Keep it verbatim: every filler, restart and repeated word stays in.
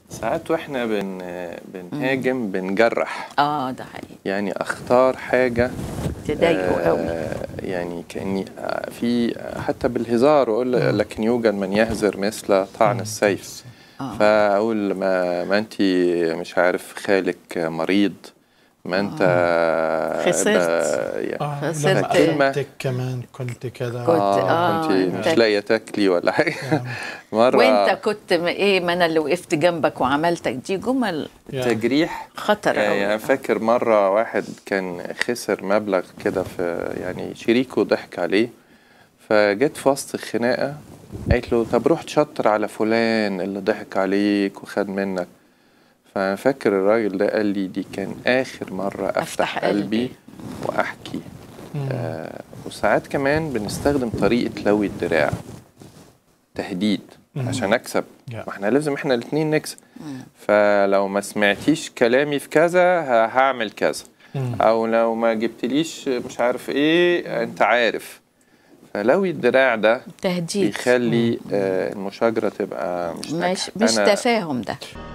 ساعات واحنا بن بنهاجم بنجرح. اه ده حقيقي. يعني اختار حاجه تضايقه قوي. آه يعني كاني آه في حتى بالهزار واقول لكن يوجد من يهزر مثل طعن السيف. آه. فاقول ما ما انت مش عارف خالك مريض، ما انت آه. خسرت يعني آه خسرت كلمة كمان كنت كده كنت اه, آه كنت مش لاقيه تاكلي ولا حاجه. مره وانت كنت ايه، ما انا اللي وقفت جنبك وعملتك، دي جمل تجريح خطر قوي. يعني. فاكر مره واحد كان خسر مبلغ كده، في يعني شريكه ضحك عليه، فجت في وسط الخناقه قالت له طب روح تشطر على فلان اللي ضحك عليك وخد منك. ففاكر الراجل ده قال لي دي كان آخر مرة أفتح, أفتح قلبي, قلبي وأحكي. آه وساعات كمان بنستخدم طريقة لوي الدراع، تهديد مم. عشان أكسب. yeah. واحنا لازم احنا الاتنين نكسب. مم. فلو ما سمعتيش كلامي في كذا هعمل كذا، مم. أو لو ما جبتليش مش عارف إيه أنت عارف. فلوي الدراع ده تهديد بيخلي آه المشاجرة تبقى مش مش, مش تفاهم ده.